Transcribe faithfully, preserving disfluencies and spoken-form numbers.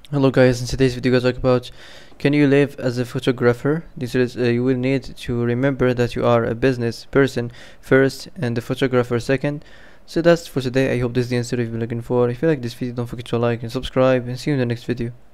Hello guys, in today's video I talk about can you live as a photographer. This is uh, you will need to remember that you are a business person first and a photographer second. So that's for today. I hope this is the answer you've been looking for. If you like this video, don't forget to like and subscribe, and see you in the next video.